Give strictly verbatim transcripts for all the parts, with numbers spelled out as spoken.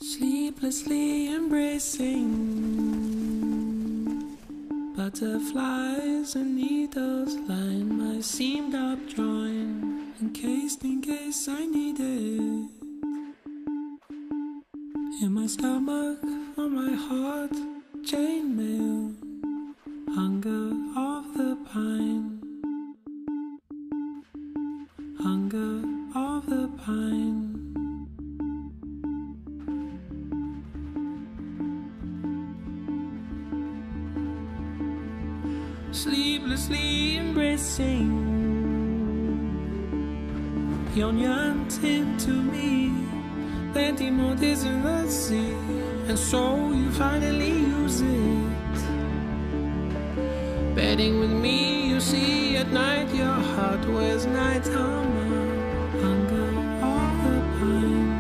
Sleeplessly embracing butterflies and needles line my seamed up joint, encased in case I need it. In my stomach, on my heart, chainmail, hunger of the pine, hunger of the pine. Sleeplessly embracing, yearned into me, plenty more days in the sea, and so you finally use it. Bedding with me, you see, at night your heart wears night armor, hunger of the pine.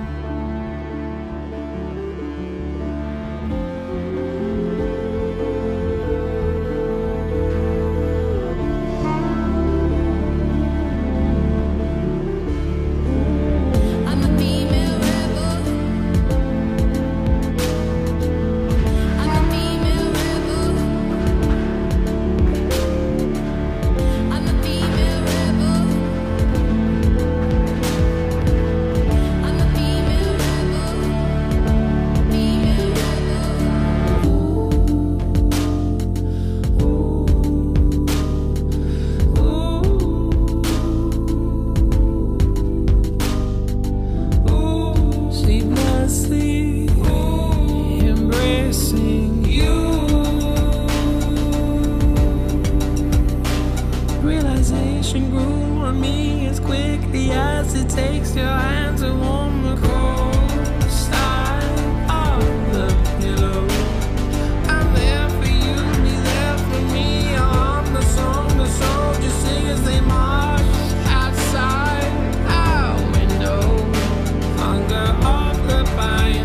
Realization grew on me as quickly as it takes your hand to warm the cold side of the pillow. I'm there for you, be there for me. I'll hum the song the soldiers sing as they march outside our window, hunger of the pine.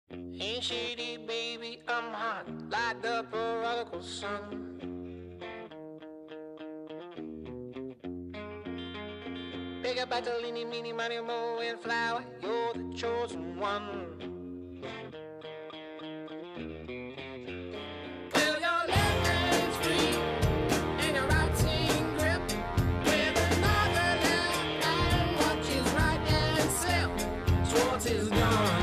Ain't shady, baby, I'm hot like the prodigal son. Big up Bartolini, meeny, money, mo, and flower, you're the chosen one. Well, your left hand's free, and your right hand grip, with another left hand watches right and slip. Schwartz is gone.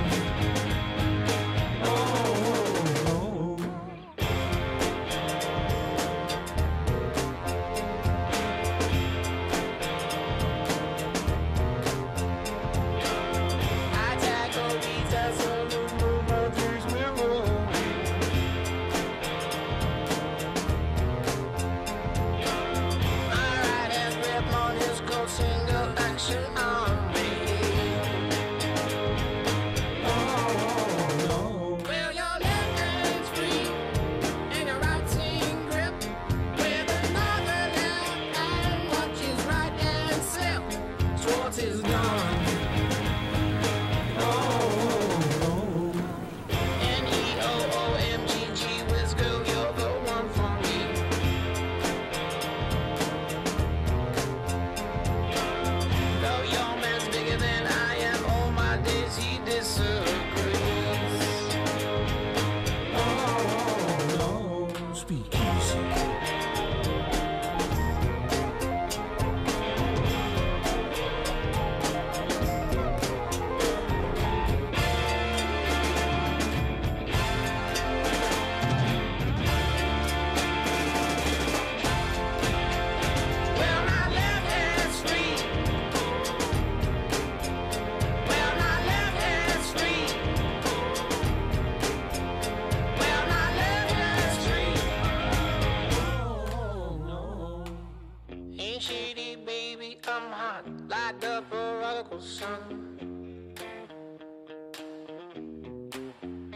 I'm hot like the prodigal son.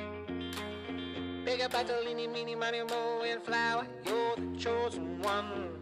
Big up Bartolini, meeny, money, mo, and flower, you're the chosen one.